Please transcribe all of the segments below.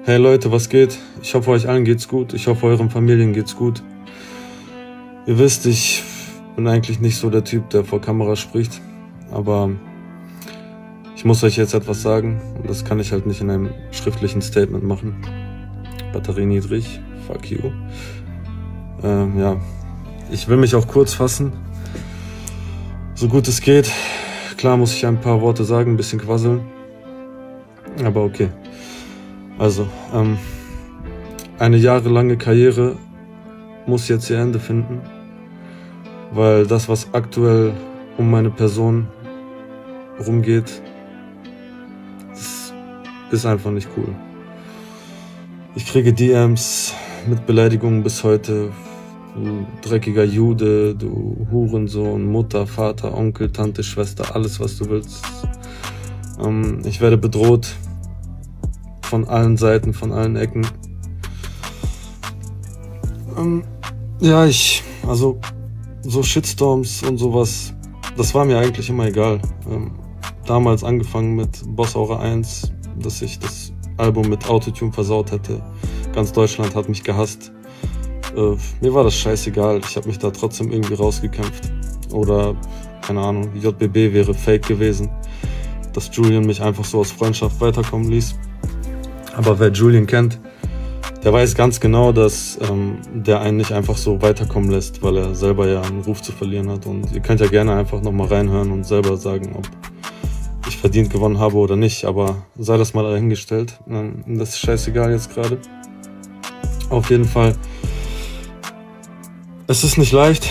Hey Leute, was geht? Ich hoffe, euch allen geht's gut. Ich hoffe, euren Familien geht's gut. Ihr wisst, ich bin eigentlich nicht so der Typ, der vor Kamera spricht. Aber ich muss euch jetzt etwas sagen. Und das kann ich halt nicht in einem schriftlichen Statement machen. Batterie niedrig. Fuck you. Ja, ich will mich auch kurz fassen. So gut es geht. Klar muss ich ein paar Worte sagen, ein bisschen quasseln. Aber okay. Also, eine jahrelange Karriere muss jetzt ihr Ende finden, weil das, was aktuell um meine Person rumgeht, das ist einfach nicht cool. Ich kriege DMs mit Beleidigungen bis heute. Du dreckiger Jude, du Hurensohn, Mutter, Vater, Onkel, Tante, Schwester, alles was du willst. Ich werde bedroht. Von allen Seiten, von allen Ecken. Ja, also so Shitstorms und sowas, das war mir eigentlich immer egal. Damals angefangen mit Boss Aura 1, dass ich das Album mit Autotune versaut hätte. Ganz Deutschland hat mich gehasst. Mir war das scheißegal, ich habe mich da trotzdem irgendwie rausgekämpft. Oder, keine Ahnung, JBB wäre fake gewesen, dass Julian mich einfach so aus Freundschaft weiterkommen ließ. Aber wer Julian kennt, der weiß ganz genau, dass der einen nicht einfach so weiterkommen lässt, weil er selber ja einen Ruf zu verlieren hat. Und ihr könnt ja gerne einfach nochmal reinhören und selber sagen, ob ich verdient gewonnen habe oder nicht. Aber sei das mal dahingestellt. Das ist scheißegal jetzt gerade. Auf jeden Fall. Es ist nicht leicht,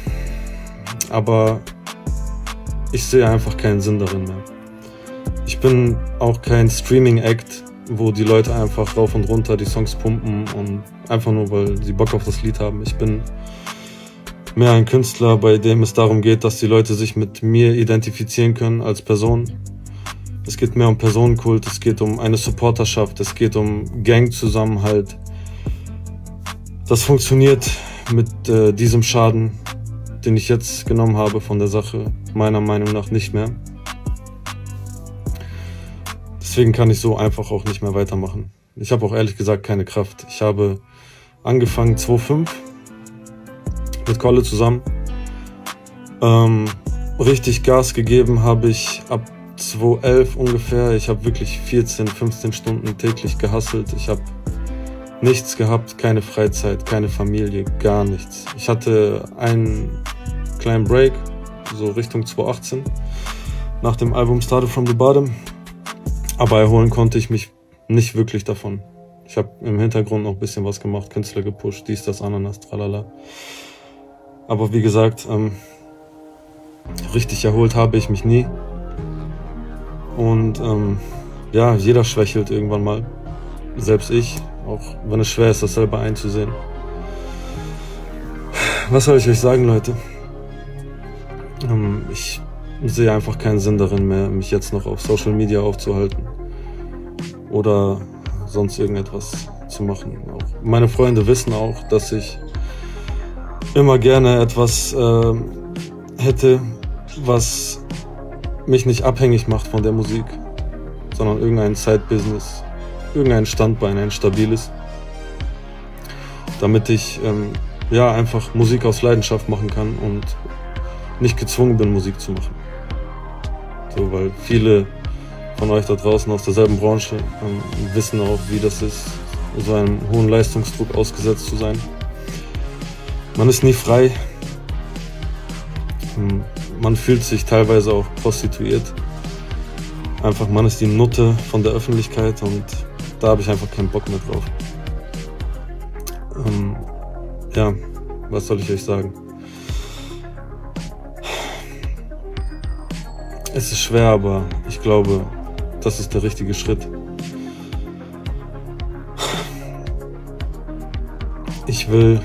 aber ich sehe einfach keinen Sinn darin mehr. Ich bin auch kein Streaming-Act, wo die Leute einfach rauf und runter die Songs pumpen und einfach nur, weil sie Bock auf das Lied haben. Ich bin mehr ein Künstler, bei dem es darum geht, dass die Leute sich mit mir identifizieren können als Person. Es geht mehr um Personenkult, es geht um eine Supporterschaft, es geht um Gangzusammenhalt. Das funktioniert mit diesem Schaden, den ich jetzt genommen habe von der Sache, meiner Meinung nach nicht mehr. Deswegen kann ich so einfach auch nicht mehr weitermachen. Ich habe auch ehrlich gesagt keine Kraft. Ich habe angefangen 2005 mit Kolle zusammen. Richtig Gas gegeben habe ich ab 2011 ungefähr. Ich habe wirklich 14, 15 Stunden täglich gehustelt. Ich habe nichts gehabt, keine Freizeit, keine Familie, gar nichts. Ich hatte einen kleinen Break, so Richtung 2018, nach dem Album Started from the Bottom. Aber erholen konnte ich mich nicht wirklich davon. Ich habe im Hintergrund noch ein bisschen was gemacht, Künstler gepusht, dies, das, Ananas, tralala. Aber wie gesagt, richtig erholt habe ich mich nie. Und ja, jeder schwächelt irgendwann mal. Selbst ich, auch wenn es schwer ist, das selber einzusehen. Was soll ich euch sagen, Leute? Ich sehe einfach keinen Sinn darin mehr, mich jetzt noch auf Social Media aufzuhalten oder sonst irgendetwas zu machen. Auch meine Freunde wissen auch, dass ich immer gerne etwas hätte, was mich nicht abhängig macht von der Musik, sondern irgendein Side-Business, irgendein Standbein, ein stabiles, damit ich ja einfach Musik aus Leidenschaft machen kann und nicht gezwungen bin, Musik zu machen. So, weil viele von euch da draußen aus derselben Branche wissen auch, wie das ist, so einem hohen Leistungsdruck ausgesetzt zu sein. Man ist nie frei. Man fühlt sich teilweise auch prostituiert. Einfach, man ist die Nutte von der Öffentlichkeit und da habe ich einfach keinen Bock mehr drauf. Ja, was soll ich euch sagen? Es ist schwer, aber ich glaube, das ist der richtige Schritt. Ich will,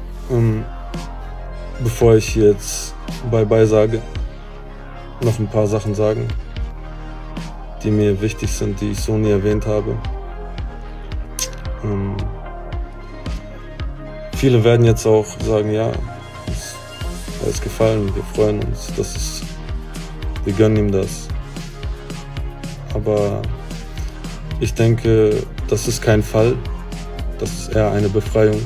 bevor ich jetzt Bye-bye sage, noch ein paar Sachen sagen, die mir wichtig sind, die ich so nie erwähnt habe. Viele werden jetzt auch sagen, ja, er ist gefallen, wir freuen uns, wir gönnen ihm das. Aber ich denke, das ist kein Fall. Das ist eher eine Befreiung.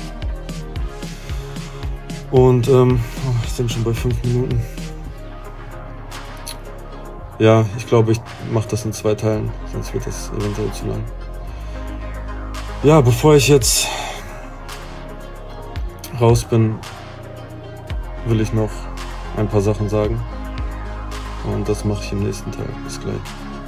Und sind schon bei 5 Minuten. Ja, ich glaube, ich mache das in 2 Teilen, sonst wird das eventuell zu lang. Ja, bevor ich jetzt raus bin, will ich noch ein paar Sachen sagen. Und das mache ich im nächsten Teil. Bis gleich.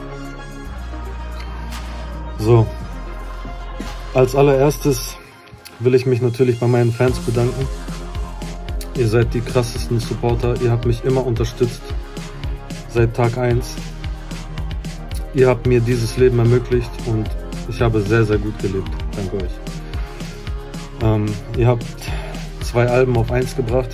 So, als allererstes will ich mich natürlich bei meinen Fans bedanken. Ihr seid die krassesten Supporter. Ihr habt mich immer unterstützt. Seit Tag 1. Ihr habt mir dieses Leben ermöglicht und ich habe sehr, sehr gut gelebt. Danke euch. Ihr habt 2 Alben auf 1 gebracht.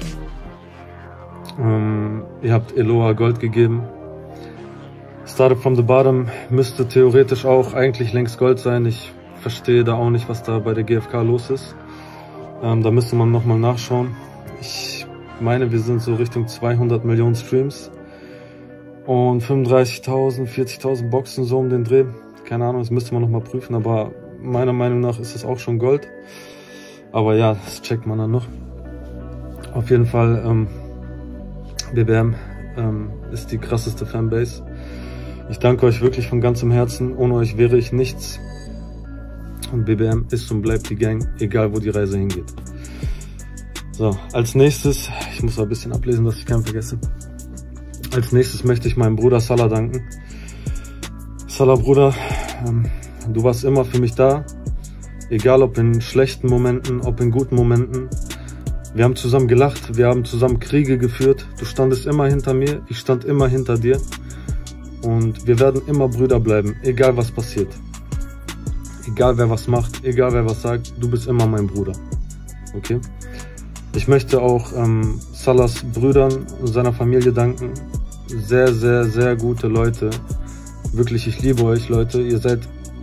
Ihr habt Eloa Gold gegeben. Started from the Bottom müsste theoretisch auch eigentlich längst Gold sein. Ich verstehe da auch nicht, was da bei der GfK los ist. Da müsste man nochmal nachschauen. Ich meine, wir sind so Richtung 200 Millionen Streams. Und 35.000, 40.000 Boxen so um den Dreh. Keine Ahnung, das müsste man nochmal prüfen, aber meiner Meinung nach ist es auch schon Gold. Aber ja, das checkt man dann noch. Auf jeden Fall, BBM ist die krasseste Fanbase. Ich danke euch wirklich von ganzem Herzen. Ohne euch wäre ich nichts. Und BBM ist und bleibt die Gang, egal wo die Reise hingeht. So, als nächstes, ich muss ein bisschen ablesen, dass ich keinen vergesse. Als nächstes möchte ich meinem Bruder Salah danken. Salah, Bruder, du warst immer für mich da. Egal ob in schlechten Momenten, ob in guten Momenten. Wir haben zusammen gelacht, wir haben zusammen Kriege geführt. Du standest immer hinter mir, ich stand immer hinter dir. Und wir werden immer Brüder bleiben, egal was passiert. Egal wer was macht, egal wer was sagt, du bist immer mein Bruder. Okay? Ich möchte auch Salahs Brüdern und seiner Familie danken. Sehr, sehr, sehr gute Leute. Wirklich, ich liebe euch, Leute. Ihr seid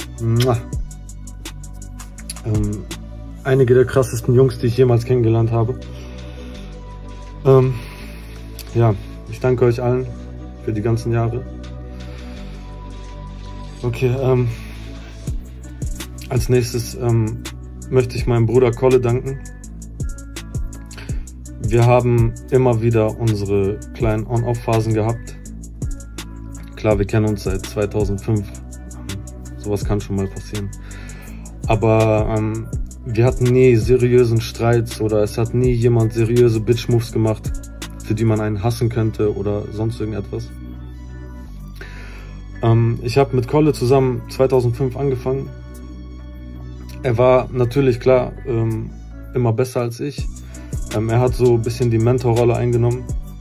einige der krassesten Jungs, die ich jemals kennengelernt habe. Ja, ich danke euch allen für die ganzen Jahre. Okay, als nächstes möchte ich meinem Bruder Kolle danken. Wir haben immer wieder unsere kleinen On-Off-Phasen gehabt. Klar, wir kennen uns seit 2005. Sowas kann schon mal passieren. Aber wir hatten nie seriösen Streits oder es hat nie jemand seriöse Bitch-Moves gemacht, für die man einen hassen könnte oder sonst irgendetwas. Ich habe mit Kolle zusammen 2005 angefangen. Er war natürlich klar immer besser als ich. Er hat so ein bisschen die Mentorrolle eingenommen.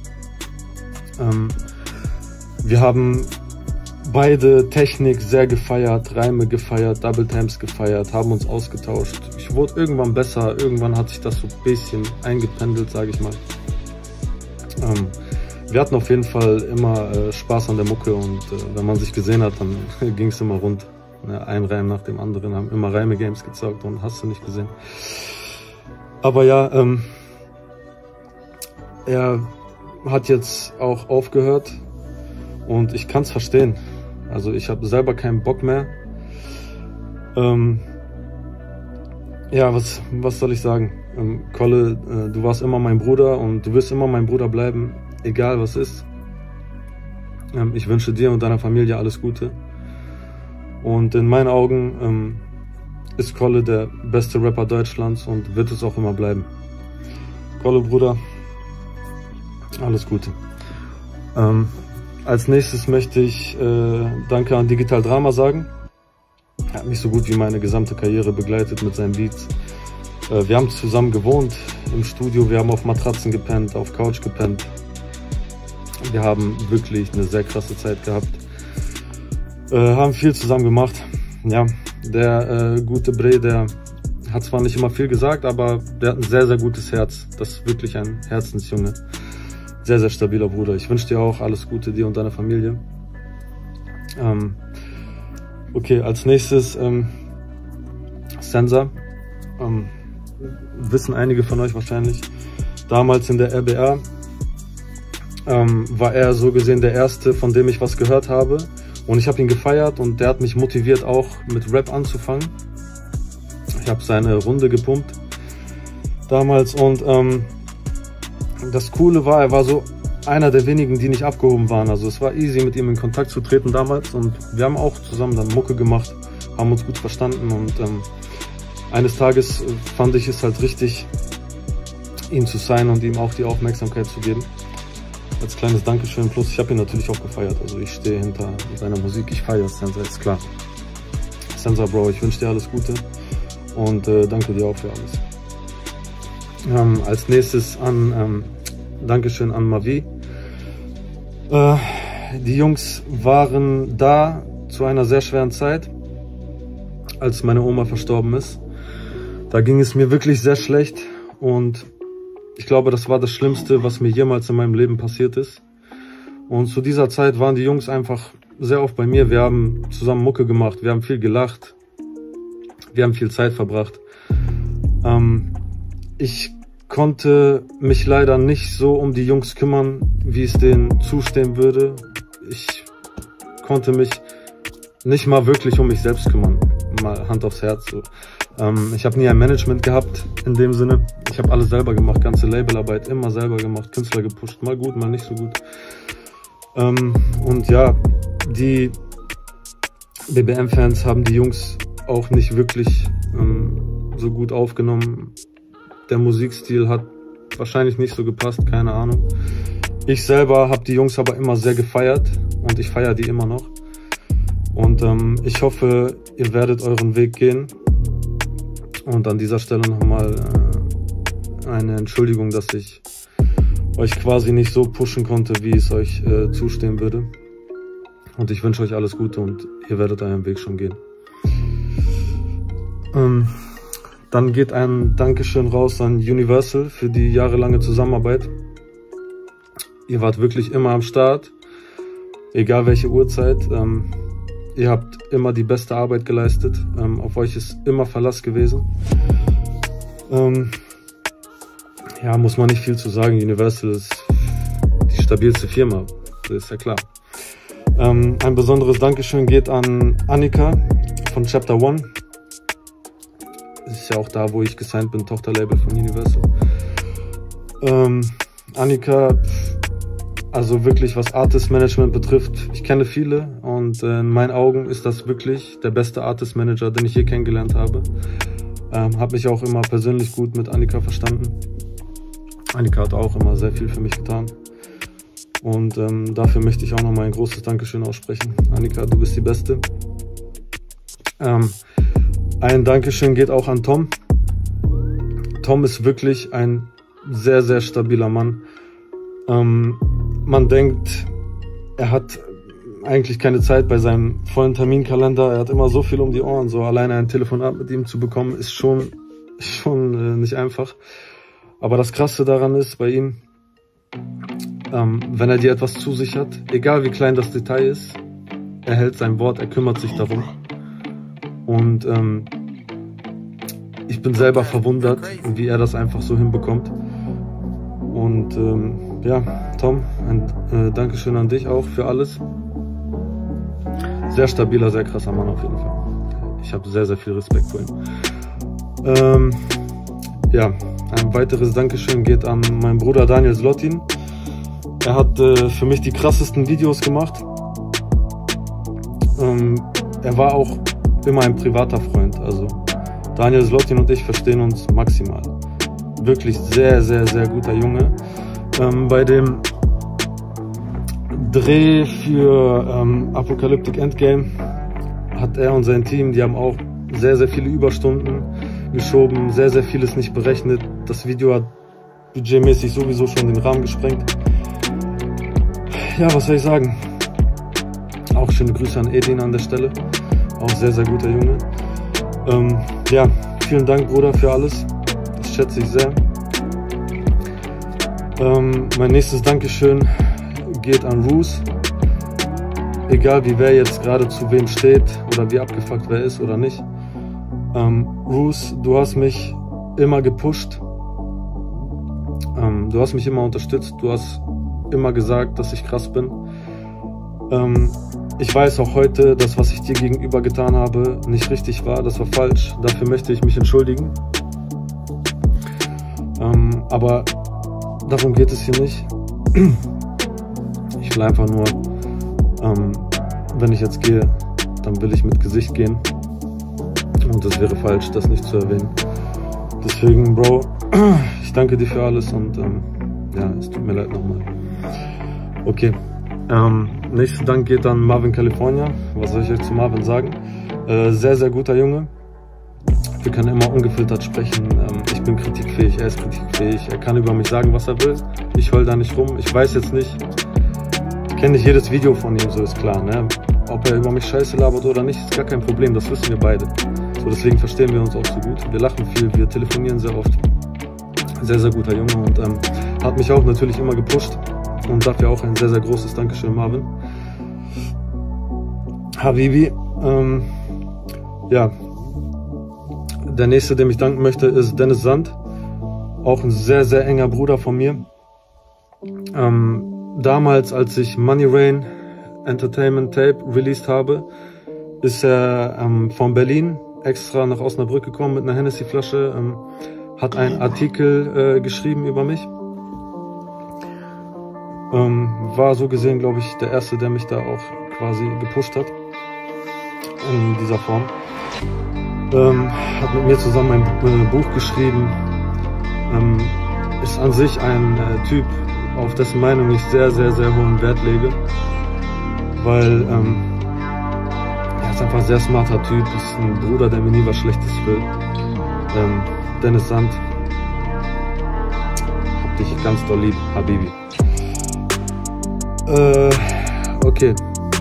Wir haben beide Technik sehr gefeiert, Reime gefeiert, Double Times gefeiert, haben uns ausgetauscht. Ich wurde irgendwann besser, irgendwann hat sich das so ein bisschen eingependelt, sage ich mal. Wir hatten auf jeden Fall immer Spaß an der Mucke und wenn man sich gesehen hat, dann ging es immer rund. Ein Reim nach dem anderen, haben immer Reime-Games gezockt und hast du nicht gesehen. Aber ja, er hat jetzt auch aufgehört und ich kann es verstehen. Also ich habe selber keinen Bock mehr. Ja, was soll ich sagen? Kolle, du warst immer mein Bruder und du wirst immer mein Bruder bleiben, egal was ist. Ich wünsche dir und deiner Familie alles Gute. Und in meinen Augen ist Kolle der beste Rapper Deutschlands und wird es auch immer bleiben. Kolle, Bruder, alles Gute. Als nächstes möchte ich Danke an Digital Drama sagen. Er hat mich so gut wie meine gesamte Karriere begleitet mit seinen Beats. Wir haben zusammen gewohnt im Studio, wir haben auf Matratzen gepennt, auf Couch gepennt. Wir haben wirklich eine sehr krasse Zeit gehabt. Haben viel zusammen gemacht. Ja, der gute Bre, der hat zwar nicht immer viel gesagt, aber der hat ein sehr, sehr gutes Herz. Das ist wirklich ein Herzensjunge. Sehr, sehr stabiler Bruder. Ich wünsche dir auch alles Gute, dir und deiner Familie. Okay, als nächstes Sensa. Wissen einige von euch wahrscheinlich. Damals in der RBR war er so gesehen der Erste, von dem ich was gehört habe. Und ich habe ihn gefeiert und der hat mich motiviert, auch mit Rap anzufangen. Ich habe seine Runde gepumpt damals und das Coole war, er war so einer der wenigen, die nicht abgehoben waren. Also es war easy, mit ihm in Kontakt zu treten damals und wir haben auch zusammen dann Mucke gemacht, haben uns gut verstanden und eines Tages fand ich es halt richtig, ihn zu signen und ihm auch die Aufmerksamkeit zu geben. Als kleines Dankeschön. Plus ich habe ihn natürlich auch gefeiert. Also ich stehe hinter seiner Musik. Ich feiere Censa, ist klar. Censa, Bro, ich wünsche dir alles Gute und danke dir auch für alles. Als nächstes Dankeschön an Mavi. Die Jungs waren da zu einer sehr schweren Zeit, als meine Oma verstorben ist. Da ging es mir wirklich sehr schlecht und ich glaube, das war das Schlimmste, was mir jemals in meinem Leben passiert ist. Und zu dieser Zeit waren die Jungs einfach sehr oft bei mir. Wir haben zusammen Mucke gemacht, wir haben viel gelacht, wir haben viel Zeit verbracht. Ich konnte mich leider nicht so um die Jungs kümmern, wie es denen zustehen würde. Ich konnte mich nicht mal wirklich um mich selbst kümmern, mal Hand aufs Herz. So. Ich habe nie ein Management gehabt in dem Sinne. Ich habe alles selber gemacht, ganze Labelarbeit immer selber gemacht, Künstler gepusht, mal gut, mal nicht so gut. Und ja, die BBM-Fans haben die Jungs auch nicht wirklich so gut aufgenommen. Der Musikstil hat wahrscheinlich nicht so gepasst, keine Ahnung. Ich selber habe die Jungs aber immer sehr gefeiert und ich feiere die immer noch. Und ich hoffe, ihr werdet euren Weg gehen. Und an dieser Stelle nochmal eine Entschuldigung, dass ich euch quasi nicht so pushen konnte, wie es euch zustehen würde. Und ich wünsche euch alles Gute und ihr werdet euren Weg schon gehen. Dann geht ein Dankeschön raus an Universal für die jahrelange Zusammenarbeit. Ihr wart wirklich immer am Start, egal welche Uhrzeit. Ihr habt immer die beste Arbeit geleistet. Auf euch ist immer Verlass gewesen. Ja, muss man nicht viel zu sagen. Universal ist die stabilste Firma, das ist ja klar. Ein besonderes Dankeschön geht an Annika von Chapter One. Das ist ja auch da, wo ich gesigned bin, Tochterlabel von Universal. Annika, also wirklich was Artist Management betrifft, ich kenne viele und in meinen Augen ist das wirklich der beste Artist Manager, den ich je kennengelernt habe. Habe mich auch immer persönlich gut mit Annika verstanden. Annika hat auch immer sehr viel für mich getan. Und dafür möchte ich auch nochmal ein großes Dankeschön aussprechen. Annika, du bist die Beste. Ein Dankeschön geht auch an Tom. Tom ist wirklich ein sehr, sehr stabiler Mann. Man denkt, er hat eigentlich keine Zeit bei seinem vollen Terminkalender. Er hat immer so viel um die Ohren. So alleine ein Telefonat mit ihm zu bekommen, ist schon nicht einfach. Aber das Krasse daran ist bei ihm, wenn er dir etwas zusichert, egal wie klein das Detail ist, er hält sein Wort, er kümmert sich darum. Und ich bin selber verwundert, wie er das einfach so hinbekommt. Und ja, Tom, ein Dankeschön an dich auch für alles. Sehr stabiler, sehr krasser Mann auf jeden Fall. Ich habe sehr, sehr viel Respekt vor ihm. Ja, ein weiteres Dankeschön geht an meinen Bruder Daniel Slotin. Er hat für mich die krassesten Videos gemacht. Er war auch immer ein privater Freund. Also Daniel Slotin und ich verstehen uns maximal. Wirklich sehr, sehr, sehr guter Junge. Bei dem Dreh für Apocalyptic Endgame hat er und sein Team, die haben auch sehr, sehr viele Überstunden geschoben, sehr, sehr vieles nicht berechnet. Das Video hat budgetmäßig sowieso schon den Rahmen gesprengt. Ja, was soll ich sagen? Auch schöne Grüße an Edin an der Stelle. Auch sehr, sehr guter Junge. Ja, vielen Dank, Bruder, für alles. Das schätze ich sehr. Mein nächstes Dankeschön geht an Roos. Egal wie wer jetzt gerade zu wem steht oder wie abgefuckt wer ist oder nicht. Roos, du hast mich immer gepusht. Du hast mich immer unterstützt. Du hast immer gesagt, dass ich krass bin. Ich weiß auch heute, dass was ich dir gegenüber getan habe, nicht richtig war, das war falsch. Dafür möchte ich mich entschuldigen. Aber darum geht es hier nicht. Ich will einfach nur, wenn ich jetzt gehe, dann will ich mit Gesicht gehen. Und es wäre falsch, das nicht zu erwähnen. Deswegen, Bro, ich danke dir für alles und ja, es tut mir leid nochmal. Okay, nächster Dank geht an Marvin California. Was soll ich euch zu Marvin sagen? Sehr, sehr guter Junge. Wir können immer ungefiltert sprechen. Ich bin kritikfähig, er ist kritikfähig. Er kann über mich sagen, was er will. Ich heul da nicht rum. Ich weiß jetzt nicht. Ich kenne nicht jedes Video von ihm, so ist klar. Ne? Ob er über mich Scheiße labert oder nicht, ist gar kein Problem. Das wissen wir beide. So, deswegen verstehen wir uns auch so gut. Wir lachen viel, wir telefonieren sehr oft. Sehr, sehr guter Junge und hat mich auch natürlich immer gepusht. Und dafür auch ein sehr, sehr großes Dankeschön, Marvin. Habibi, ja. Der nächste, dem ich danken möchte, ist Dennis Sand. Auch ein sehr, sehr enger Bruder von mir. Damals, als ich Money Rain Entertainment Tape released habe, ist er von Berlin extra nach Osnabrück gekommen mit einer Hennessy-Flasche, hat einen Artikel geschrieben über mich. War so gesehen, glaube ich, der Erste, der mich da auch quasi gepusht hat. In dieser Form. Hat mit mir zusammen ein Buch geschrieben. Ist an sich ein Typ, auf dessen Meinung ich sehr, sehr, sehr hohen Wert lege. Weil er ist einfach ein sehr smarter Typ, ist ein Bruder, der mir nie was Schlechtes will. Dennis Sand, hab dich ganz doll lieb, Habibi. Okay.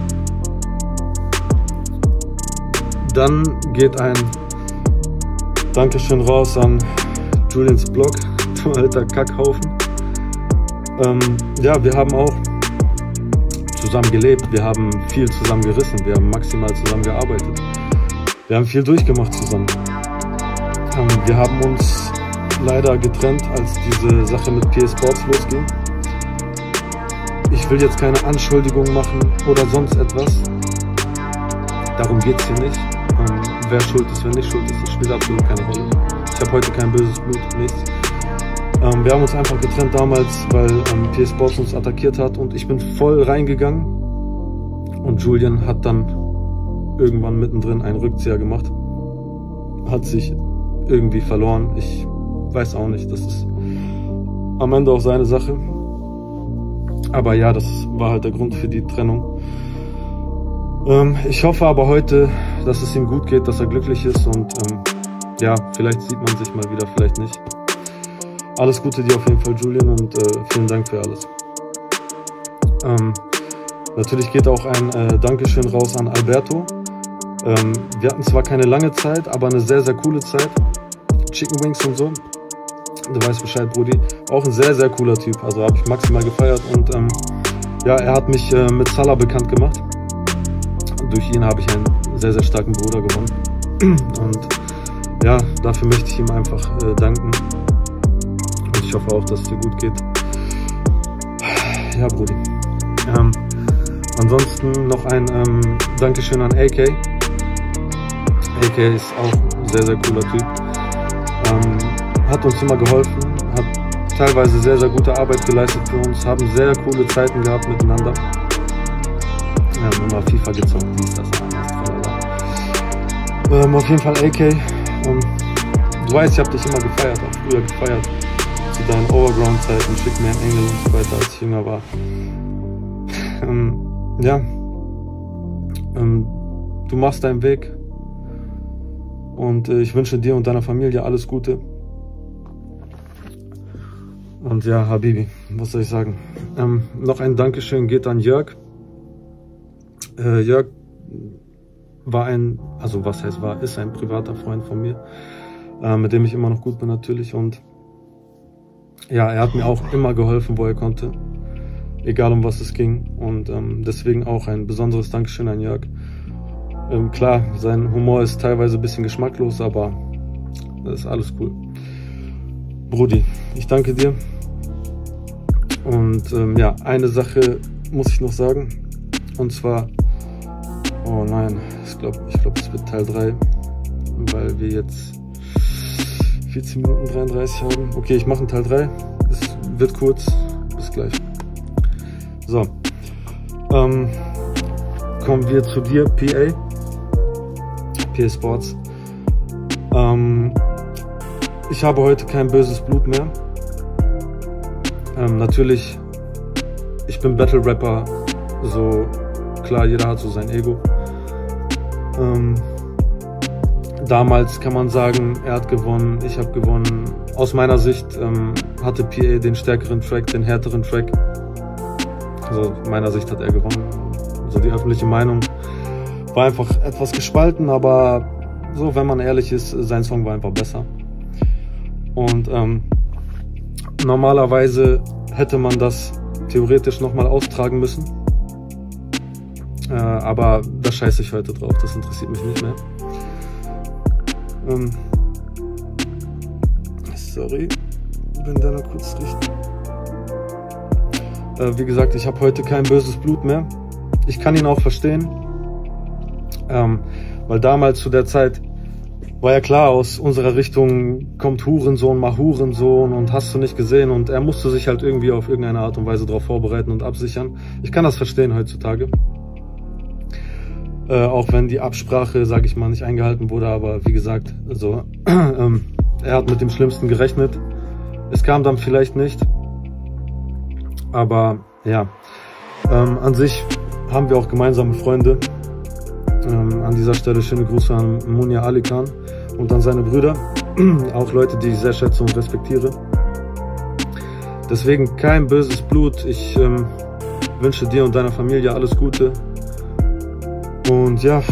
Dann geht ein Dankeschön raus an Julians Blog, du alter Kackhaufen. Ja, wir haben auch zusammen gelebt, wir haben viel zusammen gerissen, wir haben maximal zusammen gearbeitet. Wir haben viel durchgemacht zusammen. Wir haben uns leider getrennt, als diese Sache mit PA Sports losging. Ich will jetzt keine Anschuldigung machen oder sonst etwas. Darum geht es hier nicht. Wer schuld ist, wer nicht schuld ist, das spielt absolut keine Rolle. Ich habe heute kein böses Blut, nichts. Wir haben uns einfach getrennt damals, weil PA Sports uns attackiert hat und ich bin voll reingegangen. Und Julian hat dann irgendwann mittendrin einen Rückzieher gemacht. Hat sich irgendwie verloren. Ich weiß auch nicht, das ist am Ende auch seine Sache. Aber ja, das war halt der Grund für die Trennung. Ich hoffe aber heute, dass es ihm gut geht, dass er glücklich ist und ja, vielleicht sieht man sich mal wieder, vielleicht nicht. Alles Gute dir auf jeden Fall, Julian, und vielen Dank für alles. Natürlich geht auch ein Dankeschön raus an Alberto. Wir hatten zwar keine lange Zeit, aber eine sehr, sehr coole Zeit. Chicken Wings und so. Du weißt Bescheid, Brudi. Auch ein sehr, sehr cooler Typ. Also habe ich maximal gefeiert und ja, er hat mich mit Salah bekannt gemacht. Durch ihn habe ich einen sehr, sehr starken Bruder gewonnen. Und ja, dafür möchte ich ihm einfach danken. Und ich hoffe auch, dass es dir gut geht. Ja, Brudi. Ansonsten noch ein Dankeschön an AK. AK ist auch ein sehr, sehr cooler Typ. Hat uns immer geholfen, hat teilweise sehr, sehr gute Arbeit geleistet für uns, haben sehr coole Zeiten gehabt miteinander. Wir haben immer FIFA gezockt, dies, das, anders. Auf jeden Fall AK. Du weißt, ich habe dich immer gefeiert, auch früher gefeiert. Zu deinen Overground-Zeiten, Schick mir einen Engel und so weiter, als ich jünger war. Ja. Du machst deinen Weg. Und ich wünsche dir und deiner Familie alles Gute. Und ja, Habibi, was soll ich sagen? Noch ein Dankeschön geht an Jörg. Jörg war also was heißt war, ist ein privater Freund von mir, mit dem ich immer noch gut bin natürlich. Und ja, er hat mir auch immer geholfen, wo er konnte, egal um was es ging. Und deswegen auch ein besonderes Dankeschön an Jörg. Klar, sein Humor ist teilweise ein bisschen geschmacklos, aber das ist alles cool. Brudi, ich danke dir. Und ja, eine Sache muss ich noch sagen. Und zwar Oh nein, ich glaube, es wird Teil 3, weil wir jetzt 14 Minuten 33 haben. Okay, ich mache einen Teil 3. Es wird kurz. Bis gleich. So. Kommen wir zu dir, PA Sports. Ich habe heute kein böses Blut mehr. Natürlich, ich bin Battle Rapper, so klar, jeder hat so sein Ego. Damals kann man sagen, er hat gewonnen, ich habe gewonnen. Aus meiner Sicht hatte PA den stärkeren Track, den härteren Track. Also aus meiner Sicht hat er gewonnen. Also die öffentliche Meinung war einfach etwas gespalten, aber so, wenn man ehrlich ist, sein Song war einfach besser. Und normalerweise hätte man das theoretisch nochmal austragen müssen. Aber da scheiße ich heute drauf, das interessiert mich nicht mehr. Sorry, wenn da noch kurz riecht. Wie gesagt, ich habe heute kein böses Blut mehr. Ich kann ihn auch verstehen. Weil damals zu der Zeit war ja klar, aus unserer Richtung kommt Hurensohn, mach Hurensohn und hast du nicht gesehen. Und er musste sich halt irgendwie auf irgendeine Art und Weise darauf vorbereiten und absichern. Ich kann das verstehen heutzutage. Auch wenn die Absprache, sage ich mal, nicht eingehalten wurde. Aber wie gesagt, also er hat mit dem Schlimmsten gerechnet. Es kam dann vielleicht nicht. Aber ja, an sich haben wir auch gemeinsame Freunde. An dieser Stelle schöne Grüße an Munir Alikan und an seine Brüder. Auch Leute, die ich sehr schätze und respektiere. Deswegen kein böses Blut. Ich wünsche dir und deiner Familie alles Gute. Und ja,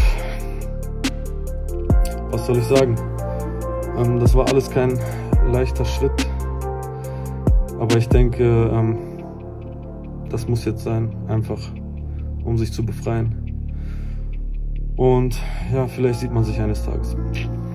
was soll ich sagen? Das war alles kein leichter Schritt. Aber ich denke, das muss jetzt sein, einfach um sich zu befreien. Und ja, vielleicht sieht man sich eines Tages.